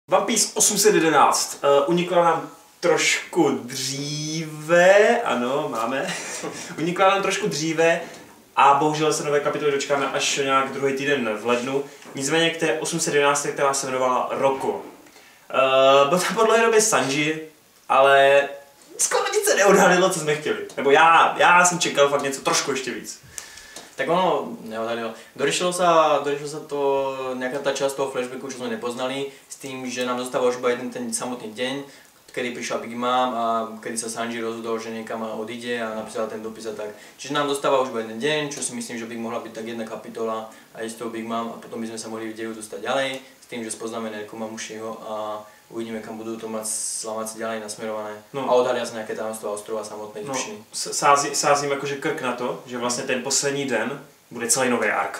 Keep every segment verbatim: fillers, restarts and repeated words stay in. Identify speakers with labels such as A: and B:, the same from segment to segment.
A: One Piece osm set jedenáct uh, unikla nám trošku dříve, ano, máme, unikla nám trošku dříve a bohužel se nové kapitoly dočkáme až nějak druhý týden v lednu. Nicméně k té osm set jedenáct, která se jmenovala Rocco. Uh, byl tam po dlouhé době Sanji, ale skoro nic se neodhalilo, co jsme chtěli. Nebo já, já jsem čekal fakt něco trošku ještě víc.
B: Tak ono neodhalilo. Doriešilo sa, doriešilo sa to nejaká tá časť toho flashbacku, čo sme nepoznali, s tým, že nám zostáva už iba jeden ten samotný deň, kedy prišla Big Mom a kedy sa Sanji rozhodol, že niekam odíde a napísal ten dopis a tak. Čiže nám zostáva už iba jeden deň, čo si myslím, že by mohla byť tak jedna kapitola aj z toho Big Mom a potom by sme sa mohli v deju dostať ďalej, s tým, že spoznáme Nekomamushiho a uvidíme, kam budú to mať slamáci ďalej nasmerované. No. A odhalia sa nejaké tajomstvá ostrova samotnej Divšiny.
A: No, sází, sázím jakože krk na to, že vlastně ten poslední den bude celý nový ark.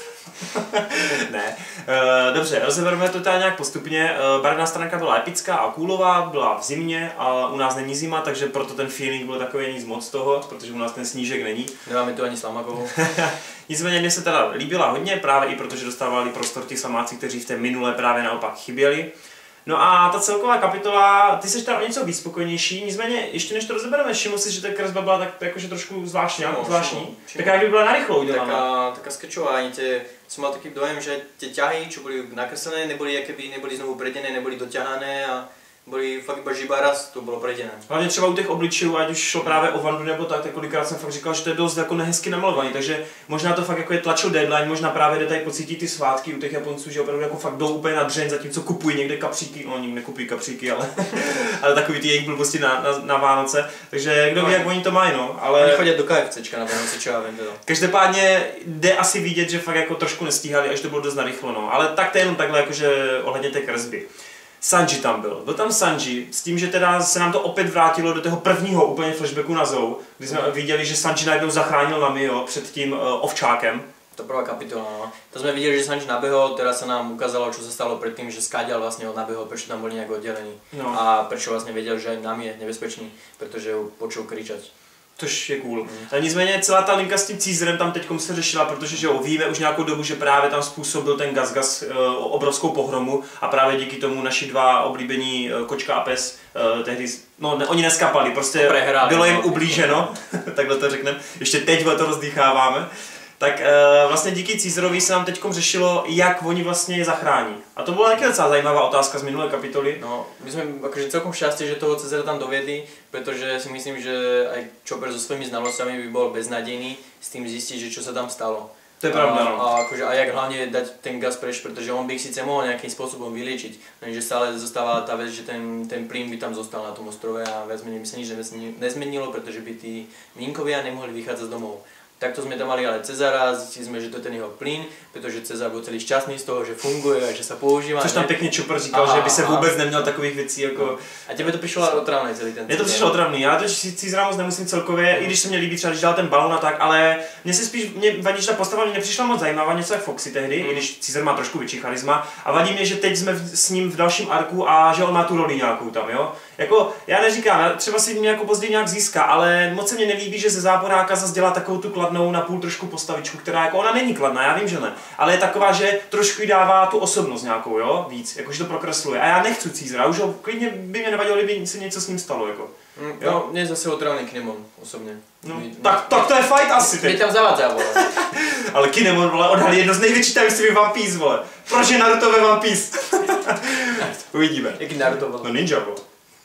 A: Ne. E, dobře, rozebereme to tady nějak postupně. E, barevná stránka byla epická a coolová, byla v zimě a u nás není zima, takže proto ten feeling byl takový nic moc toho, protože u nás ten snížek není.
B: Nemáme tu ani slamakovou.
A: Nicméně mně se teda líbila hodně, právě i protože dostávali prostor ti slamáci, kteří v té minulé právě naopak chyběli. No a ta celková kapitola, ty jsi teda o něco víc spokojenější, nicméně ještě než to rozebereme, všiml si, že ta kresba byla tak jakože trošku zvláštní, no, zvláštní. Taká jak by byla narychlo udělaná.
B: Taká, taká skečová, ani tie, som mal taký dojem, že tie ťahy, čo boli nakreslené, neboli akéby, neboli znovu predené, neboli doťahané a boli fakt iba žiba raz, to bylo predené.
A: Hlavně třeba u těch obličejů, ať už šlo právě o Vandu nebo tak, tak kolikrát jsem fakt říkal, že to je dost jako nehezky namalovaný, takže možná to fakt jako je tlačil deadline, možná právě jde tady pocítit ty svátky u těch Japonců, že opravdu jako fakt jdou úplně na dřeň, zatímco kupují někde kapříky, no oni nekupují kapříky, ale, ale takový ty jejich blbosti na, na, na Vánoce, takže kdo ví, jak oni to mají, no, ale...
B: Oni chodí do KFCčka na Vánoce, čo já vím teda.
A: Každopádně jde asi vidět, že fakt jako trošku nestíhali, až to bylo dost narychlo, no, ale tak to je jenom takhle jakože ohledně té kresby. Sanji tam byl. Byl tam Sanji s tím, že teda se nám to opět vrátilo do toho prvního úplně flashbacku na Zou, kdy jsme viděli, že Sanji najednou zachránil Namio před tím uh, ovčákem.
B: To prvá kapitola, no. To jsme viděli, že Sanji nabehol, teraz se nám ukázalo, čo se stalo predtým, že skáďal vlastně on nabehol, prečo tam boli nejak oddelený. No. A prečo vlastně věděl, že Nami je nebezpečný, protože ho počul kričať.
A: Což je cool. Mm. A nicméně celá ta linka s tím Caesarem tam teďkom se řešila, protože že jo, víme už nějakou dobu, že právě tam způsobil ten Gas-Gas uh, obrovskou pohromu a právě díky tomu naši dva oblíbení uh, kočka a pes uh, tehdy, no ne, oni neskapali, prostě Prehráli, bylo jim ublíženo, takhle to řekneme, ještě teď to rozdýcháváme. Tak e, vlastně díky Caesarovi se nám teďkom řešilo, jak oni vlastně je zachrání. A to byla taky docela zajímavá otázka z minulé kapitoly.
B: No, my jsme akože celkom šťastí, že toho Caesara tam dovedli, protože si myslím, že aj Chopper so svými znalostami by bol beznadejný s tým zistiť, že čo sa tam stalo.
A: To je pravda, no.
B: A, akože, a jak hlavne dať ten gas preč, pretože on by ich síce mohol nejakým spôsobom vyliečiť, lenže stále zostáva tá vec, že ten, ten plyn by tam zostal na tom ostrove a viac menej by sa nič nezmenilo, pretože by tí minkovia nemohli vychádzať z domov. Takto sme tam mali ale Cezara, zistili sme, že to je ten jeho plyn, pretože Cezar byl celý šťastný z toho, že funguje a že sa používá.
A: Což tam pěkně Chopper říkal, aha, že by se vůbec neměl takových věcí jako...
B: A tebe to přišlo otravný celý ten
A: Mně to přišlo otravný, já to Caesara moc nemusím celkově, mm. i když se mě líbí třeba, když dal ten balon a tak, ale mně se spíš, mě vadí, že ta postava mě nepřišla moc zajímavá, něco jak Foxy tehdy, mm. i když Caesar má trošku větší charisma a vadí mě, že teď jsme v, s ním v dalším arku a že on má tu roli nějakou tam, jo. Jako, já neříkám, třeba si mě jako později nějak získá, ale moc se mě nelíbí, že ze záporáka zase dělá takovou tu kladnou napůl trošku postavičku, která jako ona není kladná, já vím, že ne, ale je taková, že trošku jí dává tu osobnost nějakou, jo, víc, jakože to prokresluje. A já nechci Caesara, už ho klidně by mě nevadilo, kdyby se něco s ním stalo, jako.
B: Mm, jo, no, mě je zase otravný Kinemon, osobně.
A: No, my, tak, tak to je fight asi teď.
B: Mě tam zavádzá, vole.
A: Ale Kinemon, vole, odhalí jedno z největších tajemství One Piece, vole. Proč je Naruto ve One Piece? Uvidíme.
B: Jaký Naruto, vole?
A: No ninja, vole.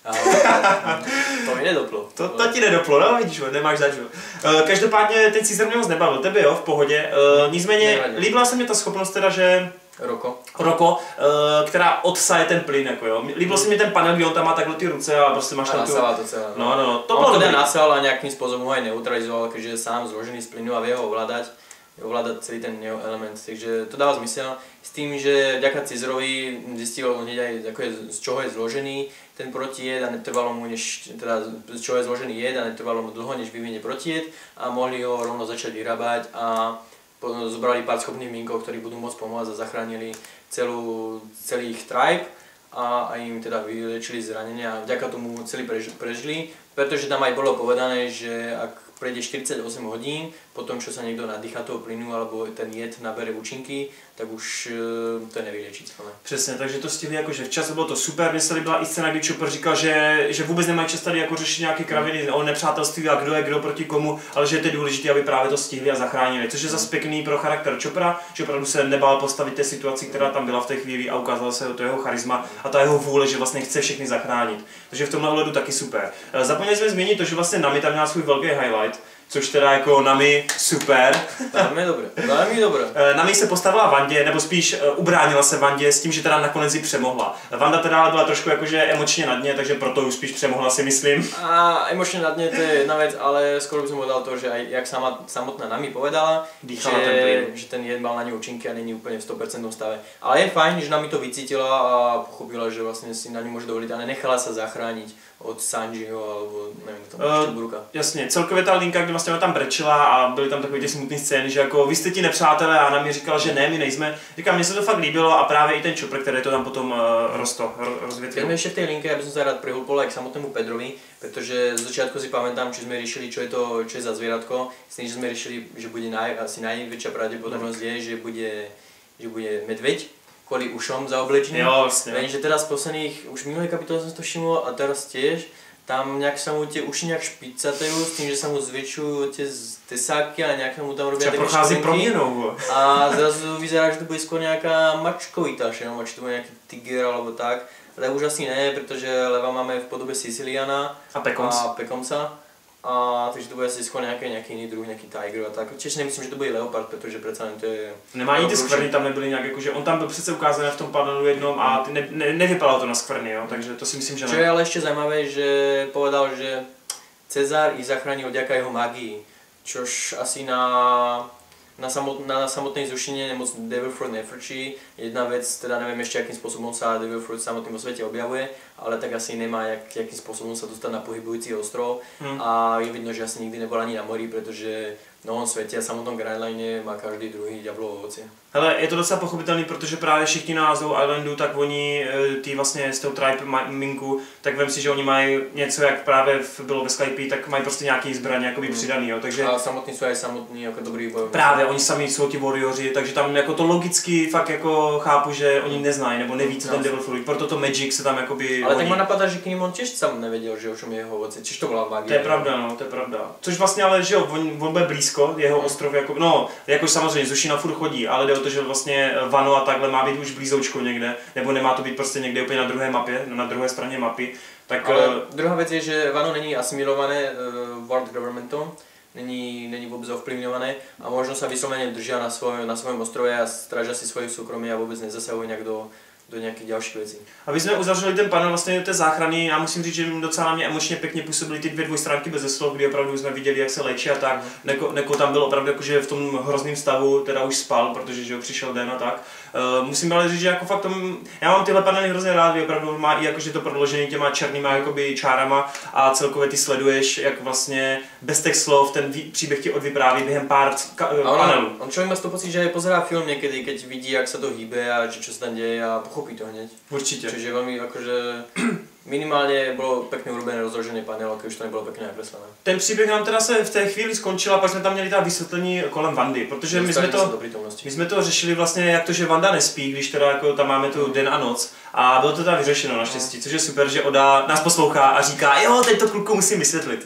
B: To mi nedoplo.
A: To, to ti nedoplo, no vidíš, nemáš zač. Uh, každopádně ten Caesar mě moc nebavil, tebe jo, v pohodě. Uh, nicméně nevadě. Líbila se mi ta schopnost teda, že...
B: Roko.
A: Roko, uh, která odsaje ten plyn, jako jo. Líbil se mi ten panel, kdy on tam má takhle ty ruce a prostě máš tam tu...
B: to celé.
A: No, no, no, to
B: on
A: bylo
B: teda
A: dobrý.
B: nasal a nějakým způsobem ho aj neutralizoval, keďže je sám zložený z plynu a vie ho ovládať. ovládať celý ten jeho element, takže to dáva zmysel. S tým, že vďaka Caesarovi zistil hneď aj, ako je, z čoho je zložený ten protijed a netrvalo mu, než, teda z čoho je zložený jed a netrvalo mu dlho, než vyvinie protijed a mohli ho rovno začať vyrábať a zobrali pár schopných minkov, ktorí budú môcť pomôcť a zachránili celú, celý ich tribe a, a im teda vylečili zranenia a vďaka tomu celý prež, prežili, pretože tam aj bolo povedané, že ak prejde štyridsaťosem hodín, potom čo sa niekto nadýcha toho plynu alebo ten jed nabere účinky, tak už to je nevyliečiteľné.
A: Přesně, takže to stihli jakože včas, bylo to super, mně se líbila i scéna, kdy Chopper říkal, že, že vůbec nemají čas tady jako řešit nějaké kraviny o nepřátelství a kdo je kdo proti komu, ale že je to důležité, aby právě to stihli a zachránili, což je zase pěkný pro charakter Choppera, že opravdu se nebál postavit té situaci, která tam byla v té chvíli a ukázalo se to jeho charisma a ta jeho vůle, že vlastně chce všechny zachránit. Takže v tomhle ohledu taky super. Zapomněli jsme zmínit to, že vlastně Nami tam měla svůj velký highlight, což teda jako Nami super.
B: Velmi dobré, velmi dobré.
A: Nami se postavila Vandě, nebo spíš ubránila se Vandě s tím, že teda nakonec ji přemohla. Vanda teda ale byla trošku jakože emočně na dně, takže proto už spíš přemohla, si myslím.
B: A emočně na dně to je jedna věc, ale skoro by som povedal to, že aj jak sama samotná Nami povedala, že ten, že ten jed mal na ňu účinky a není úplně v sto percent stave. Ale je fajn, že Nami to vycítila a pochopila, že vlastně si na ňu může dovolit a nenechala se zachránit od Sanjiho alebo nevím, tam uh, ještě Buruka.
A: Jasně, celkově ta linka, kdy vlastně ona tam brečela a byly tam takové ty smutné scény, že jako vy jste ti nepřátelé a ona mi říkala, že ne, my nejsme. Říkám, mně se to fakt líbilo a právě i ten Chopper, který to tam potom uh, rosto, rozvětvil.
B: Keď ešte v tej linke, aby som sa rád prihúpol aj k samotnému Pedrovi, pretože z začiatku si pamätám, či sme riešili, čo je to, čo je za zvieratko. S tým, že sme riešili, že bude naj, asi najväčšia pravdepodobnosť je, že bude, že bude medveď kvôli ušom zaoblečený.
A: Jo, vlastne.
B: Viem, že teraz v posledných, už v minulej kapitole som to všimol a teraz tiež, tam nejak sa mu tie uši nejak špicatajú s tým, že sa mu zväčšujú tie tesáky a nejak sa mu tam robia také škvenky. A zrazu vyzerá, že to bude skôr nejaká mačkovitá šelma, či to bude nejaký tiger alebo tak. Ale už asi ne, pretože leva máme v podobe Siciliana
A: a Pekomsa.
B: A Pekomsa. A takže to bude asi skôr nějaký, nějaký jiný druh, nějaký tiger a tak. Čiže nemyslím, že to bude leopard, protože přece jen to je...
A: Nemá ani ty skvrny tam nebyly nějak, jakože on tam byl přece ukázaný v tom panelu jednom a ty ne, ne, nevypadalo to na skvrny, jo? Takže to si myslím, že ne.
B: Čo je ale ešte zaujímavé, že povedal, že Cezar ich zachránil vďaka jeho magii, čož asi na... Na, samot, na samotnej Zušine moc Devil Fruit nefrčí. Jedna vec, teda neviem ešte akým spôsobom sa Devil Fruit v samotným svete objavuje, ale tak asi nemá jak, jakým spôsobom sa dostať na pohybujúci ostrov hmm. a je vidno, že asi nikdy nebol ani na mori, pretože v novom svete a samotnom Grand Line má každý druhý ďablovo ovocie.
A: Hele, je to docela pochopitelný, protože právě všichni na Azul Islandu, tak oni, ty vlastně z toho tribe minku, tak vem si, že oni mají něco, jak právě bylo ve Skype, tak mají prostě nějaký zbraně jakoby mm. přidaný, jo, takže...
B: A samotní jsou aj samotní jako dobrý bojovníci.
A: Právě, oni sami jsou ti warrioři, takže tam jako to logicky fakt jako chápu, že oni neznají, nebo neví, co ten Devil Fruit, proto to Magic se tam jakoby...
B: Ale hodí. Tak má napadá, že Kinemon těž sám nevěděl, že o čem je jeho ovoce, čiž to byla magie.
A: To je pravda, no, to je pravda. Což vlastně ale, že jo, on, on bude blízko, jeho mm. ostrov, jako, no, jako samozřejmě Zušina furt chodí, ale jde o to, že vlastně Wano a takhle má být už blízoučko někde, nebo nemá to být prostě někde úplně na druhé mapě, na druhé straně mapy. Tak,
B: ale uh, druhá věc je, že Wano není asimilované uh, world governmentom, není, není vůbec ovplyvňované a možno sa vyslovene držia na, svoj, na svojom ostrove a strážia si svoje soukromí a vůbec nezasahují nějak do do nějakých dalších věcí.
A: Aby jsme uzavřeli ten panel vlastně té záchrany, já musím říct, že docela na mě emočně pěkně působily ty dvě dvojstránky bez slov, kdy opravdu jsme viděli, jak se léčí a tak. Mm. Neko, Neko tam byl opravdu jakože v tom hrozném stavu, teda už spal, protože že ho přišel den a tak. Uh, musím ale říct, že jako fakt tom, já mám tyhle panely hrozně rád, kdy opravdu má i jakože to prodložený těma černýma jakoby čárama a celkově ty sleduješ, jak vlastně bez těch slov ten vý, příběh ti odvypráví během pár panelů.
B: On člověk má to pocit, že pozerá film někdy, keď vidí, jak se to hýbe a že čo se tam děje a pochopí to hneď.
A: Určitě.
B: Čiže veľmi akože minimálně bylo pekně urobené rozložený panel, když to nebylo pekně nakreslené.
A: Ten příběh nám teda se v té chvíli skončil a pak jsme tam měli ta vysvětlení kolem Vandy, protože my jsme, to, my jsme to řešili vlastně jak to, že Vanda nespí, když teda jako tam máme tu den a noc a bylo to tam vyřešeno naštěstí, což je super, že Oda nás poslouchá a říká, jo, teď to kluku musím vysvětlit.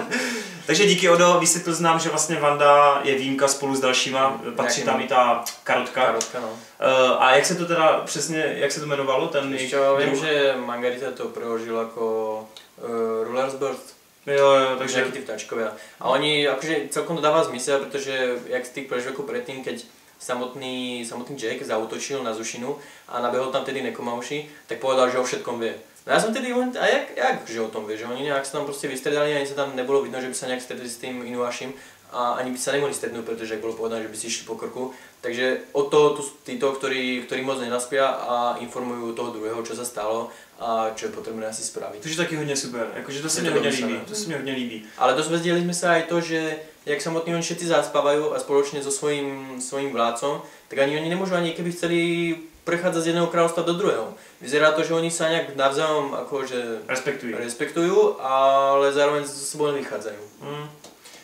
A: Takže díky Odo, vysvětlil znám, že vlastně Vanda je výjimka spolu s dalšíma, patří tam i ta karotka.
B: Karotka, no.
A: Uh, a jak se to teda přesně, jak se to jmenovalo? Ten
B: Ještě vím, že Margarita to preložil jako uh, Ruler's Birth.
A: Jo, jo, takže
B: nejakí tí vtáčkovia. A oni, akože celkom to dáva zmysel, pretože jak z tých prežvekov predtým, keď samotný, samotný Jack zautočil na Zušinu a nabehol tam tedy Nekomauši, tak povedal, že o všetkom vie. No ja som tedy, a jak, jak že o tom vie, že oni nejak sa tam proste vystredali, ani sa tam nebolo vidno, že by sa nejak stredli s tým Inuašim a ani by sa nemohli stretnúť, pretože ak bolo povedané, že by si išli po krku. Takže o to tu títo, ktorí, ktorí moc nenaspia a informujú toho druhého, čo sa stalo a čo je potrebné asi spraviť.
A: To je taky hodně super, jakože to se mi hodně líbí, to se mi hodně líbí.
B: Ale dozvedeli sme sa aj to, že jak samotní oni všetci zaspávajú a spoločne so svojím, svojím vládcom, tak ani oni nemôžu ani keby chceli prechádzať z jedného kráľovstva do druhého. Vyzerá to, že oni sa nejak navzájom akože
A: respektujú,
B: respektujú ale zároveň so sebou nevychádzajú.
A: Mm.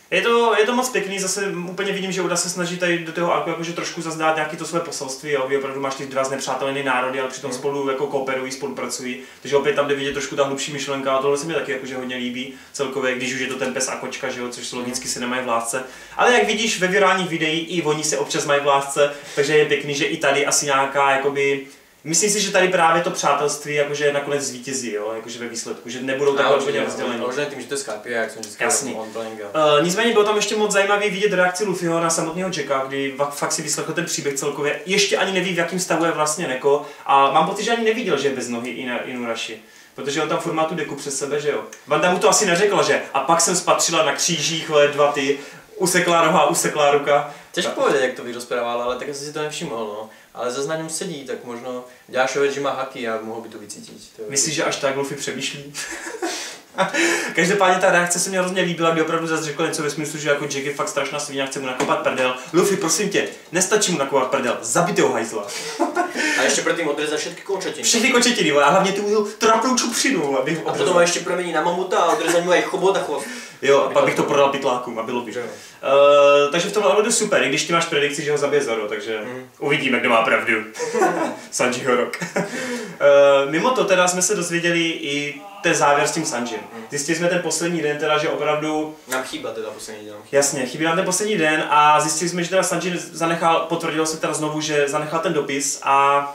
A: Je to, je to moc pěkný, zase úplně vidím, že Oda se snaží tady do toho arku jakože trošku zazdát nějaký to své poselství, jo, vy opravdu máš ty dva znepřátelené národy, ale přitom spolu jako kooperují, spolupracují, takže opět tam jde vidět trošku ta hlubší myšlenka a tohle se mi taky jakože hodně líbí celkově, když už je to ten pes a kočka, že jo, což logicky se nemají v lásce. Ale jak vidíš ve virálních videích, i oni se občas mají v lásce, takže je pěkný, že i tady asi nějaká jakoby. Myslím si, že tady právě to přátelství jakože nakonec zvítězí, jo, jakože ve výsledku, že nebudou takhle úplně rozdělení.
B: Možná tím, že to je Skype, jak jsem vždycky
A: on-playing. Uh, nicméně bylo tam ještě moc zajímavý vidět reakci Luffyho na samotného Jacka, kdy fakt si vyslechl ten příběh celkově. Ještě ani neví, v jakém stavu je vlastně Neko, a mám pocit, že ani neviděl, že je bez nohy Inuarashi. Protože on tam furt má tu deku přes sebe, že jo. Vanda mu to asi neřekla, že a pak jsem spatřila na křížích dva ty, useklá noha, useklá ruka.
B: Těžko povedať, jak to vyrozprával, ale tak asi si to nevšiml, no. Ale zase na něm sedí, tak možno ďalšia vec, že má haky a mohl by to vycítit. To
A: myslíš, že až tak Luffy přemýšlí? Každopádně ta reakce se mi hrozně líbila, kdy opravdu zase řekl něco ve smyslu, že jako Jack je fakt strašná svině a chce mu nakopat prdel. Luffy, prosím tě, nestačí mu nakopat prdel, zabijte ho hajzla.
B: A ještě předtím odrezat všechny končetiny.
A: Všechny končetiny, a hlavně tu trapnou čupřinu.
B: A potom ho ještě promení na mamuta a odrezat mu aj chobot a chvost.
A: Jo, a pak bych to prodal pytlákům a bylo by. Uh, takže v tomhle ohledu super, i když ty máš predikci, že ho zabije Zoro, takže mm. uvidíme, kdo má pravdu. Sanjiho rok. uh, mimo to teda jsme se dozvěděli i ten závěr s tím Sanjim. Mm. Zjistili jsme ten poslední den teda, že opravdu.
B: Nám chýba teda poslední den.
A: Jasně, chybí nám ten poslední den a zjistili jsme, že teda Sanji zanechal, potvrdilo se teda znovu, že zanechal ten dopis a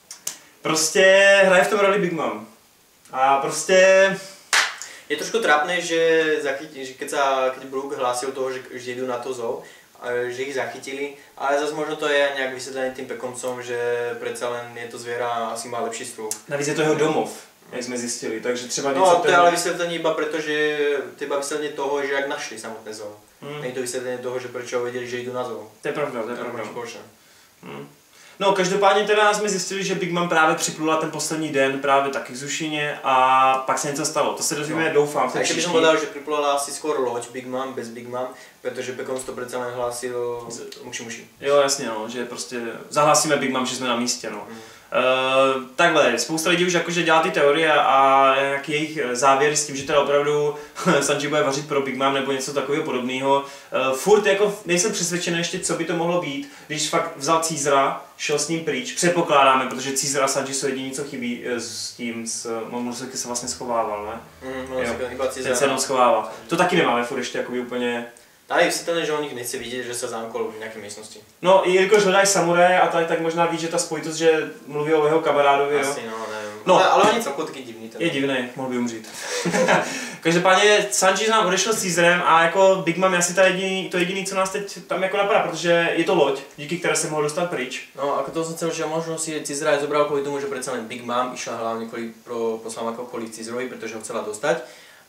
A: prostě hraje v tom roli Big Mom. A prostě.
B: Je trošku trápné, že, zachytí, že keď, sa, keď Brook hlásil toho, že, že idú na to zoo, že ich zachytili, ale zase možno to je nejak vysvetlené tým pekomcom, že predsa len je to zviera asi má lepší sluch.
A: Navíc je to jeho domov, jak jsme zjistili, takže třeba
B: něco... No to je ale vysvetlenie iba preto, že to je iba vysvetlenie toho, že jak našli samotné zoo. Hmm. Nie je to vysvetlenie toho, že prečo vedeli, že idú na zoo.
A: To je pravda, to je pravda. Hmm. No, každopádně teda jsme zjistili, že Big Mom právě připlula ten poslední den právě taky k Zušině a pak se něco stalo. To se dozvíme, no. Doufám.
B: A ještě bych povedal, že připlula asi skoro loď Big Mom bez Big Mom, protože Pekon to přece len hlásil muši muši.
A: Jo, jasně, no, že prostě zahlásíme Big Mom, že jsme na místě, no. Mm. Uh, takhle, spousta lidí už jakože dělá ty teorie a nějaký jejich závěry s tím, že teda opravdu Sanji bude vařit pro Big Mom nebo něco takového podobného. Uh, furt jako nejsem přesvědčený ještě, co by to mohlo být, když fakt vzal Caesara, šel s ním pryč, předpokládáme, protože Caesar a Sanji jsou jediní, co chybí s tím, s Momonosuke se vlastně schovával, ne?
B: Mm, no, jo,
A: ten se jenom schovává. To taky nemáme furt ještě jakoby úplně.
B: Tady je vysvětlené, že on nich nechce vidět, že se zamkol v nějaké místnosti.
A: No, i jelikož hledají samuraje a tady tak možná ví, že ta spojitost, že mluví o jeho kamarádovi,
B: asi,
A: jo.
B: no, nevím. No, ale, ale oni celkově taky divný. Ten.
A: Je divný, mohl by umřít. Každopádně Sanji nám odešel s Caesarem a jako Big Mom je asi ta jediný, to jediný, co nás teď tam jako napadá, protože je to loď, díky které se mohl dostat pryč.
B: No, ako to som chcel, že možno si Caesara aj zobral kvôli tomu, že predsa len Big Mom išla hlavne kvôli pro poslámako kvôli Caesarovi, pretože ho chcela dostať.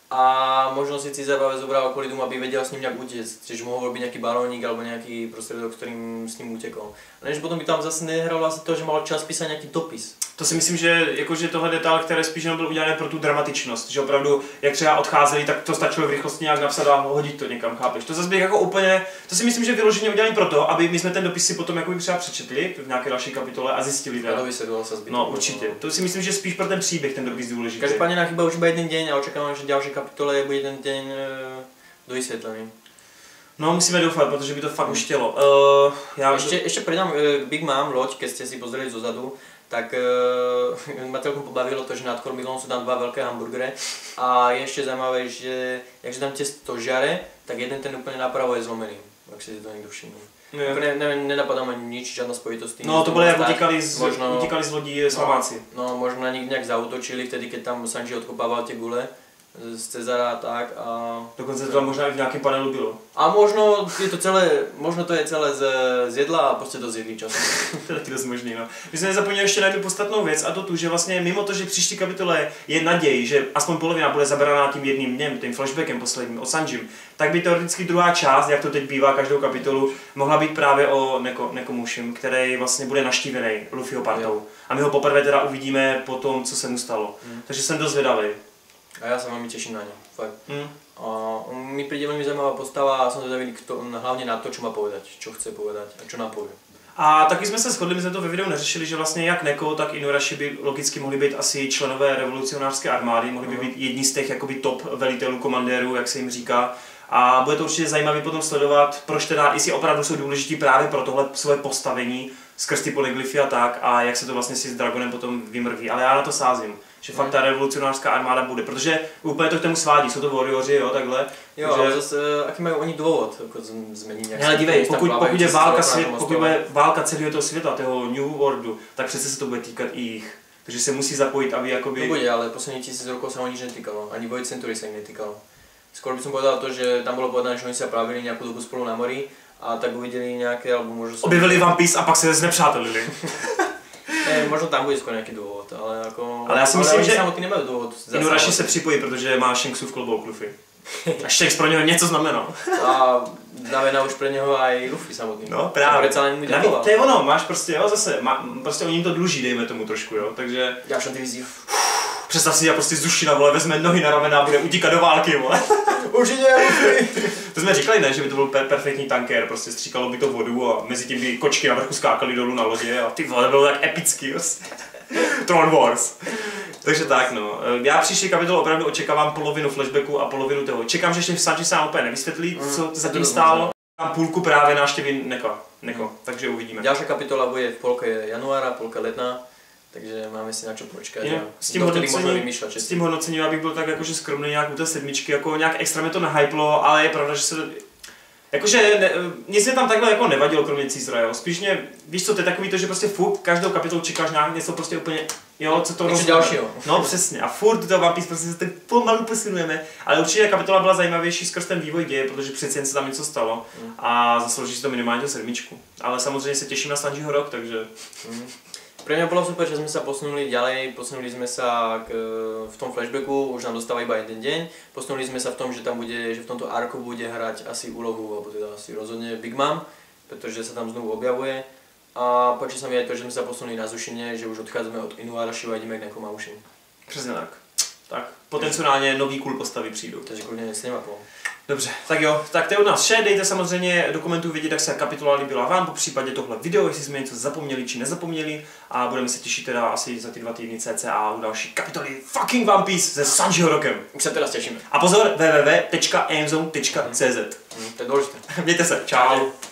B: A možno si Caesar zobral kvôli tomu, aby vedel s ním nejak utiecť, čiže mohol robiť nejaký balónik alebo nejaký prostriedok, ktorým s ním utekol. Lenže potom by tam zase nehralo asi to, že mal čas písať nejaký dopis.
A: To si myslím, že jakože tohle detail, které spíš jenom byl udělané pro tu dramatičnost, že opravdu, jak třeba odcházeli, tak to stačilo v rychlosti nějak napsat a hodit to někam, chápeš? To zase bych jako úplně, to si myslím, že vyloženě udělali proto, aby my jsme ten dopis si potom jako třeba přečetli v nějaké další kapitole a zjistili.
B: A to by se dalo se zbyt.
A: No určitě, to si myslím, že spíš pro ten příběh ten dopis důležitý.
B: Každopádně nám chýba už iba jeden deň a očekávám, že ďalšie kapitole bude jeden deň dovysvětlený.
A: No, musíme doufat, protože by to fakt už chtělo. Uh, já
B: ještě, do... ještě pridám uh, Big Mom loď, keď ste si pozreli zozadu, tak uh, ma celkom pobavilo to, že nad kormidlom sú tam dva veľké hamburgery a je ešte zaujímavé, že jakže tam tie stožiare, tak jeden ten úplne napravo je zlomený, ak si to niekto všimne. Ne, ne, nenapadá ma nič, žiadna spojitosť.
A: No to bolo, jak utíkali z, možno, utíkali z lodí Slováci.
B: No, no, možno na nich nejak zautočili vtedy, keď tam Sanji odkopával tie gule z Cezara a tak a...
A: Dokonce to tam možná i v nějakém panelu bylo.
B: A možno je to celé, možno to je celé z, z jedla a prostě to zjedli časom.
A: To je taky dost možný, no. My jsme nezapomněli ještě na jednu podstatnou věc a to tu, že vlastně mimo to, že příští kapitole je naděj, že aspoň polovina bude zabraná tím jedním dnem, tím flashbackem posledním o Sanjim, tak by teoreticky druhá část, jak to teď bývá každou kapitolu, mohla být právě o Neko, Nekomušim, který vlastně bude naštívený Luffyho partou. A my ho poprvé teda uvidíme po tom, co se mu stalo. Hmm. Takže jsem dost zvědavý.
B: A ja sa veľmi teším na ňo, fakt.
A: Mm.
B: A on mi príde veľmi zaujímavá postava a som zvedavý hlavne na to, čo má povedať, čo chce povedať a čo nám povie.
A: A taky jsme se shodli, my jsme to ve videu neřešili, že vlastně jak Neko, tak Inuarashi by logicky mohli být asi členové revolucionářské armády, mohli by být jedni z těch jakoby top velitelů, komandérů, jak se jim říká. A bude to určitě zajímavý potom sledovat, proč teda, jestli opravdu jsou důležití právě pro tohle své postavení skrz ty polyglyfy a tak, a jak se to vlastně si s Dragonem potom vymrví. Ale já na to sázím, že fakt ta revolucionářská armáda bude, protože úplně to k tomu svádí, jsou to warrioři, jo, takhle.
B: Jo,
A: takže...
B: ale zase, aký mají oni důvod, jako změnit nějak.
A: Ale dívej, pokud, pokud je válka, svět, pokud je válka celého toho světa, toho New Worldu, tak přece se to bude týkat i jich. Takže se musí zapojit, aby jakoby...
B: No bude, ale poslední tisíc rokov sa ho nič netýkalo, ani Void Century sa im netýkalo. Skôr by som povedal to, že tam bolo povedané, že oni sa pravili nejakú dobu spolu na mori a tak uvideli nejaké, alebo možno... Som...
A: Objevili One Piece a pak se znepřátelili.
B: Ne, možno tam bude skôr nejaký dôvod, ale ako...
A: Ale já si myslím,
B: ale
A: že
B: samotný nemajú dôvod.
A: Inuarashi se připojí, protože má Shanksův klobouk Luffy. A Shanks pro něho něco znamenal.
B: A znamená už pre neho aj Luffy samotný.
A: No právě.
B: Predsa len mu ďakoval.
A: To je ono, máš prostě, jo, zase, má, prostě oni jim to dluží, dejme tomu trošku, jo, takže...
B: Ďalšia divízia.
A: Představ si, já prostě z Zushina, vole, vezme nohy na ramena a bude utíkat do války, vole.
B: Určitě, Luffy.
A: To jsme říkali, ne, že by to byl per- perfektní tankér, prostě stříkalo by to vodu a mezi tím by kočky na vrchu skákaly dolů na lodě a ty vole, bylo tak epický, prostě. Throne Wars. Takže tak, no. Já příští kapitolu opravdu očekávám polovinu flashbacku a polovinu toho. Čekám, že ještě Sanji sám úplně nevysvětlí, co mm, zatím stálo. Mám půlku právě návštěvy Neko. Neko. Mm. Takže uvidíme.
B: Ďalšia kapitola bude v polke januára, polke letna. Takže máme si na čo počkat.
A: Je, s tím hodnocením, s tím hodnocením já bych byl tak jakože skromný nějak u té sedmičky, jako nějak extra mě to nahyplo, ale je pravda, že se jakože ne, nic mě tam takhle jako nevadilo kromě Caesara, jo. Spíš mě, víš co, to je takový to, že prostě furt každou kapitolu čekáš nějak něco prostě úplně, jo, co to
B: rozhodne.
A: No přesně, a furt to One Piece prostě se tak pomalu posunujeme, ale určitě kapitola byla zajímavější skrz ten vývoj děje, protože přeci jen se tam něco stalo mm. a zaslouží si to minimálně sedmičku. Ale samozřejmě se těším na Sanjiho rok, takže... Mm.
B: Pre mňa bolo super, že sme sa posunuli ďalej, posunuli sme sa k, v tom flashbacku, už nám dostáva iba jeden deň, posunuli sme sa v tom, že tam bude, že v tomto arku bude hrať asi úlohu, alebo teda asi rozhodne Big Mom, pretože sa tam znovu objavuje. A páči sa mi aj to, že sme sa posunuli na Zushine, že už odchádzame od Inuarashi a ideme k Nekomamushi.
A: Přesně tak. Tak, potenciálně nový cool postavy přijdou.
B: Takže klidně s nima po.
A: Dobře, tak jo, tak to je od nás vše, dejte samozřejmě do komentů vědět, jak se kapitola líbila vám, po případě tohle video, jestli jsme něco zapomněli či nezapomněli a budeme se těšit teda asi za ty dva týdny cca u další kapitoly fucking One Piece se Sanjiho rokem.
B: Už se teda těšíme.
A: A pozor, w w w tečka amazon tečka c z.
B: Mm, to je důležité.
A: Mějte se, čau.